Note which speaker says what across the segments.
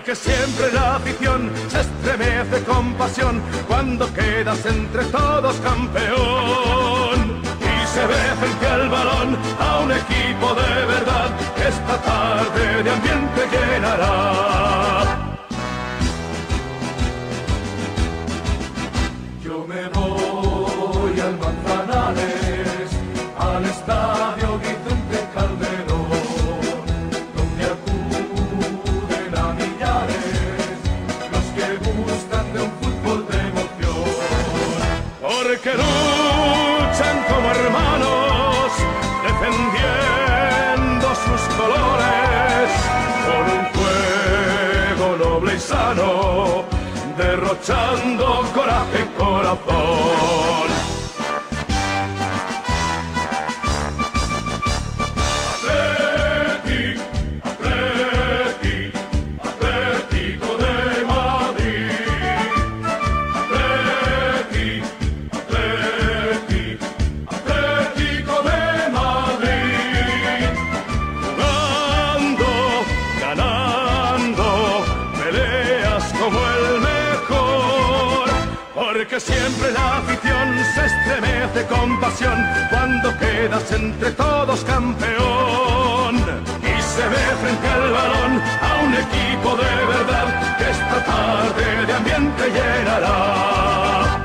Speaker 1: porque siempre la afición se estremece con pasión cuando quedas entre todos campeón. Y se ve frente al balón a un equipo de verdad que esta tarde de ambiente llenará. Yo me voy al Manzanares, al estadio Vicente Calderón, donde acuden a millares los que gustan de un fútbol de emoción. Porque luchan como hermanos, defendiendo sus colores, con un juego noble y sano, derrochando coraje y corazón. Atleti, Atleti, Atlético de Madrid. Atleti, Atleti, Atlético de Madrid. Jugando, ganando, peleas como el mejor, porque siempre la afición se estremece con pasión cuando quedas entre todos campeón. Y se ve frente al balón a un equipo de verdad que esta tarde de ambiente llenará.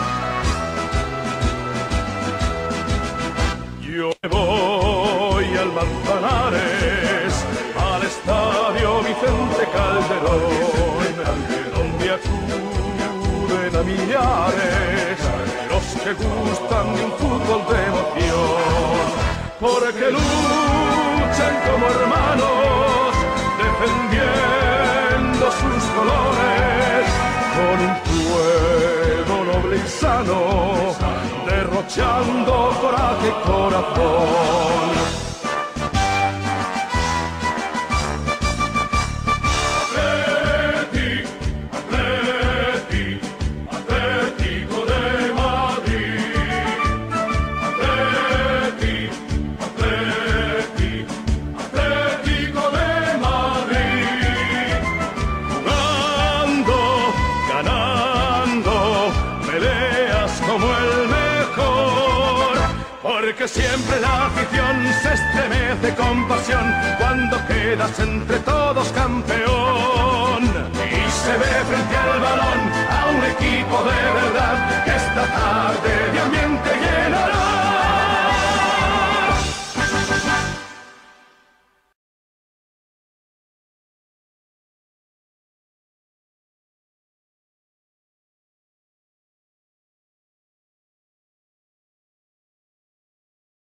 Speaker 1: Yo me voy al Manzanares, al estadio Vicente Calderón, donde acuden a millares los que gustan de un fútbol de emoción, porque luchan como hermanos, defendiendo sus colores, con un juego noble y sano, derrochando coraje y corazón. Porque siempre la afición se estremece con pasión cuando quedas entre todos campeón. Y se ve frente al balón a un